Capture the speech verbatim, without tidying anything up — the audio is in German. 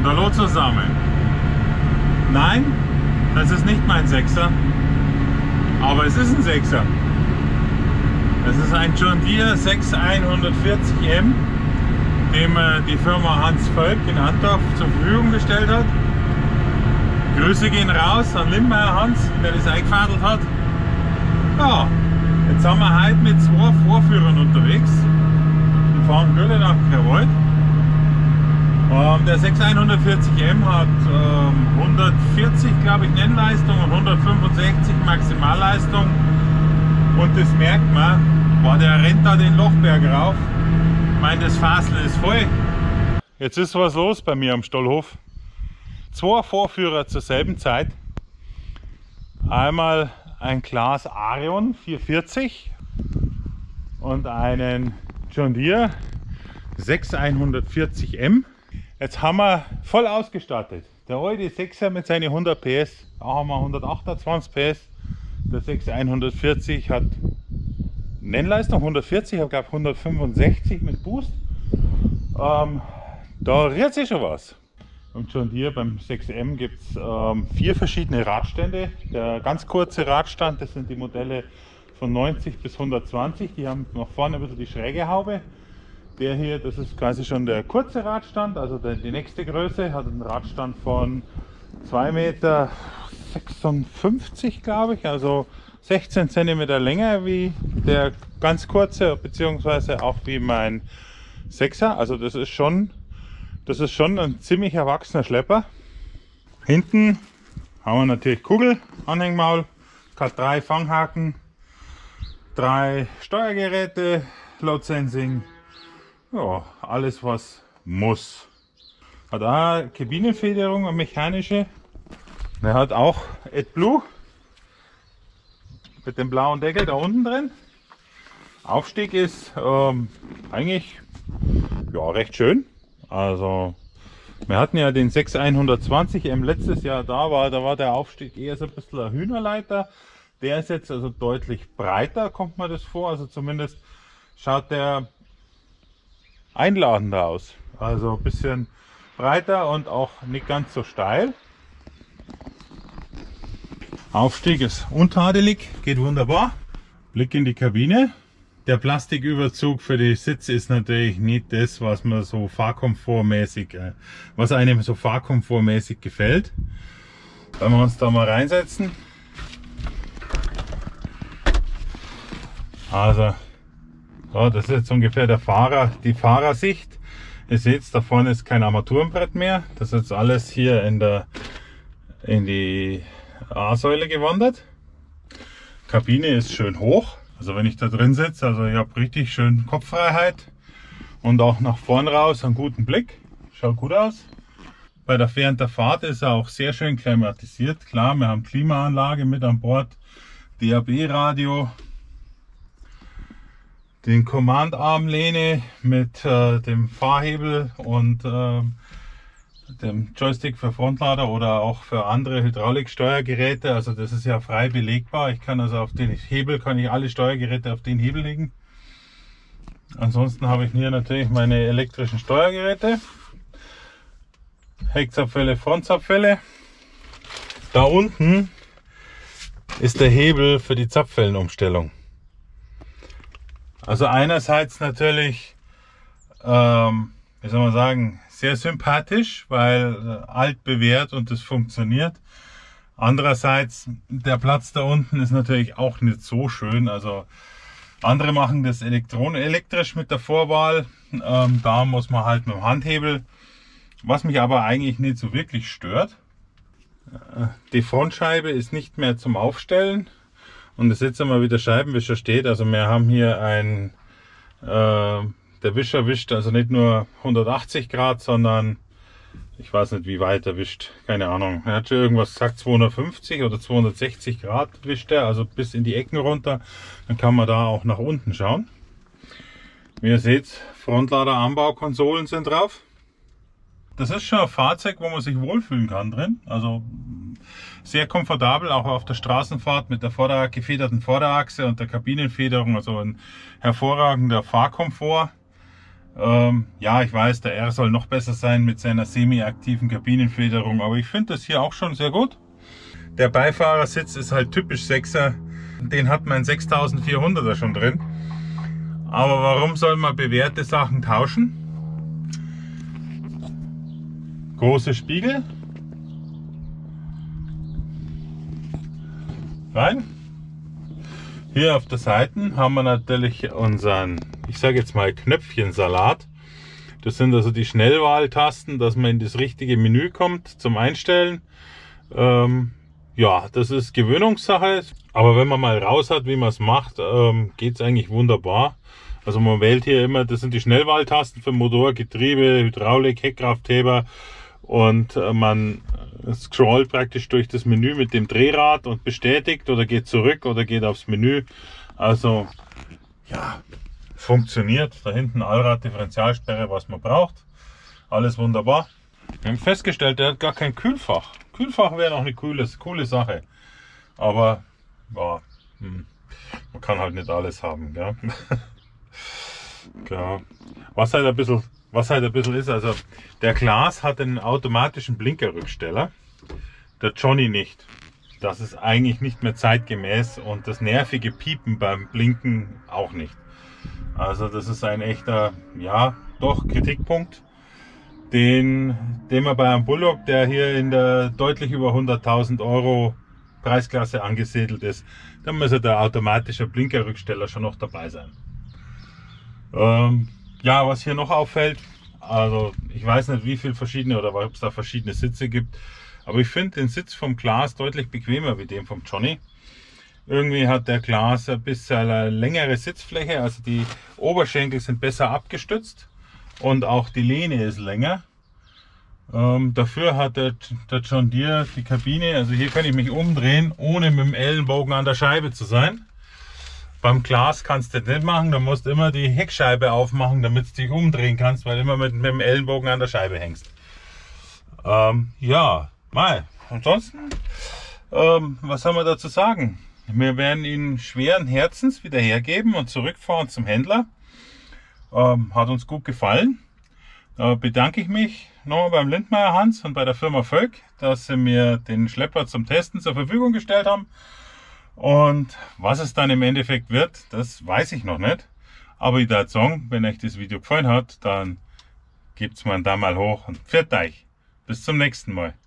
hallo zusammen. Nein, das ist nicht mein Sechser, aber es ist ein Sechser. Es ist ein John Deere sechs einhundertvierzig M, dem äh, die Firma Hans Völk in Antorf zur Verfügung gestellt hat. Grüße gehen raus an Lindmeier Hans, der das eingefadelt hat. Ja, jetzt sind wir heute mit zwei Vorführern unterwegs und fahren Gülle nach Kerwold. Ähm, der sechs einhundertvierzig M hat ähm, hundertvierzig, glaube ich, Nennleistung und hundertfünfundsechzig Maximalleistung. Und das merkt man, boah, der rennt da den Lochberg rauf. Ich meine, das Fassel ist voll. Jetzt ist was los bei mir am Stallhof. Zwei Vorführer zur selben Zeit. Einmal ein Claas Arion vierhundertvierzig und einen John Deere sechs einhundertvierzig M. Jetzt haben wir voll ausgestattet. Der alte sechser mit seinen hundert P S, da haben wir hundertachtundzwanzig P S. Der sechs einhundertvierzig hat Nennleistung hundertvierzig, ich glaube hundertfünfundsechzig mit Boost. Ähm, da rührt sich schon was. Beim John Deere, beim sechs M gibt es ähm, vier verschiedene Radstände. Der ganz kurze Radstand, das sind die Modelle von neunzig bis hundertzwanzig, die haben nach vorne ein bisschen die schräge Haube. Der hier, das ist quasi schon der kurze Radstand, also der, die nächste Größe, hat einen Radstand von zwei Meter sechsundfünfzig, glaube ich, also sechzehn Zentimeter länger wie der ganz kurze, beziehungsweise auch wie mein Sechser. Also das ist schon, das ist schon ein ziemlich erwachsener Schlepper. Hinten haben wir natürlich Kugel, Anhängmaul, K drei Fanghaken, drei Steuergeräte, Load Sensing. Ja, alles was muss. Hat auch eine Kabinenfederung, eine mechanische. Er hat auch AdBlue mit dem blauen Deckel da unten drin. Aufstieg ist ähm, eigentlich ja, recht schön. Also wir hatten ja den sechs einhundertzwanzig M letztes Jahr da, war, da war der Aufstieg eher so ein bisschen ein Hühnerleiter. Der ist jetzt also deutlich breiter, kommt mir das vor. Also zumindest schaut der einladender aus. Also ein bisschen breiter und auch nicht ganz so steil. Aufstieg ist untadelig, geht wunderbar. Blick in die Kabine. Der Plastiküberzug für die Sitze ist natürlich nicht das, was man so fahrkomfortmäßig, äh, was einem so fahrkomfortmäßig gefällt. Wenn wir uns da mal reinsetzen. Also so, das ist jetzt ungefähr der Fahrer, die Fahrersicht. Ihr seht, da vorne ist kein Armaturenbrett mehr. Das ist jetzt alles hier in der in die A-Säule gewandert. Kabine ist schön hoch. Also wenn ich da drin sitze, also ich habe richtig schön Kopffreiheit und auch nach vorn raus einen guten Blick. Schaut gut aus. Bei der während der Fahrt ist er auch sehr schön klimatisiert. Klar, wir haben Klimaanlage mit an Bord, D A B-Radio. Den Command-Arm-Lehne mit äh, dem Fahrhebel und äh, dem Joystick für Frontlader oder auch für andere Hydrauliksteuergeräte. Also das ist ja frei belegbar. Ich kann also auf den Hebel, kann ich alle Steuergeräte auf den Hebel legen. Ansonsten habe ich hier natürlich meine elektrischen Steuergeräte. Heckzapfelle, Frontzapfelle. Da unten ist der Hebel für die Zapfwellenumstellung. Also einerseits natürlich, ähm, wie soll man sagen, sehr sympathisch, weil äh, altbewährt und es funktioniert. Andererseits, der Platz da unten ist natürlich auch nicht so schön. Also andere machen das elektron elektrisch mit der Vorwahl. Ähm, da muss man halt mit dem Handhebel, was mich aber eigentlich nicht so wirklich stört. Äh, die Frontscheibe ist nicht mehr zum Aufstellen. Und das jetzt einmal wie der Scheibenwischer steht. Also wir haben hier ein, äh, der Wischer wischt also nicht nur hundertachtzig Grad, sondern ich weiß nicht wie weit er wischt, keine Ahnung. Er hat schon irgendwas gesagt, zweihundertfünfzig oder zweihundertsechzig Grad wischt er, also bis in die Ecken runter. Dann kann man da auch nach unten schauen. Wie ihr seht, Frontlader, Anbaukonsolen sind drauf. Das ist schon ein Fahrzeug, wo man sich wohlfühlen kann drin. Also sehr komfortabel, auch auf der Straßenfahrt mit der Vorder- gefederten Vorderachse und der Kabinenfederung. Also ein hervorragender Fahrkomfort. Ähm, ja, ich weiß, der R soll noch besser sein mit seiner semi-aktiven Kabinenfederung, aber ich finde das hier auch schon sehr gut. Der Beifahrersitz ist halt typisch Sechser, den hat man sechstausendvierhunderter schon drin. Aber warum soll man bewährte Sachen tauschen? Große Spiegel. Rein. Hier auf der Seite haben wir natürlich unseren, ich sage jetzt mal, Knöpfchensalat. Das sind also die Schnellwahltasten, dass man in das richtige Menü kommt zum Einstellen. Ähm, ja, das ist Gewöhnungssache, aber wenn man mal raus hat, wie man es macht, ähm, geht es eigentlich wunderbar. Also man wählt hier immer, das sind die Schnellwahltasten für Motor, Getriebe, Hydraulik, Heckkraftheber und äh, man scrollt praktisch durch das Menü mit dem Drehrad und bestätigt oder geht zurück oder geht aufs Menü. Also ja, funktioniert. Da hinten Allrad-Differentialsperre, was man braucht. Alles wunderbar. Wir haben festgestellt, der hat gar kein Kühlfach. Kühlfach wäre noch eine coole, coole Sache. Aber ja, hm, man kann halt nicht alles haben. Gell? Ja. Was halt ein bisschen, was halt ein bisschen ist, also der Claas hat einen automatischen Blinkerrücksteller, der Johnny nicht. Das ist eigentlich nicht mehr zeitgemäß und das nervige Piepen beim Blinken auch nicht. Also das ist ein echter, ja, doch Kritikpunkt, den, den man bei einem Bullock, der hier in der deutlich über hunderttausend Euro Preisklasse angesiedelt ist, dann müsste der automatische Blinkerrücksteller schon noch dabei sein. Ähm, ja, was hier noch auffällt, also ich weiß nicht, wie viele verschiedene oder ob es da verschiedene Sitze gibt, aber ich finde den Sitz vom Claas deutlich bequemer wie den vom Johnny. Irgendwie hat der Claas ein bisschen eine längere Sitzfläche, also die Oberschenkel sind besser abgestützt und auch die Lehne ist länger. Ähm, dafür hat der, der John Deere die Kabine, also hier kann ich mich umdrehen, ohne mit dem Ellenbogen an der Scheibe zu sein. Beim Claas kannst du das nicht machen, du musst immer die Heckscheibe aufmachen, damit du dich umdrehen kannst, weil du immer mit, mit dem Ellenbogen an der Scheibe hängst. Ähm, ja, mal. Ansonsten, ähm, was haben wir dazu sagen? Wir werden ihn schweren Herzens wieder hergeben und zurückfahren zum Händler. Ähm, hat uns gut gefallen. Da bedanke ich mich nochmal beim Lindmeier Hans und bei der Firma Völk, dass sie mir den Schlepper zum Testen zur Verfügung gestellt haben. Und was es dann im Endeffekt wird, das weiß ich noch nicht. Aber ich würde sagen, wenn euch das Video gefallen hat, dann gebt es mir einen Daumen hoch und pfiat euch. Bis zum nächsten Mal.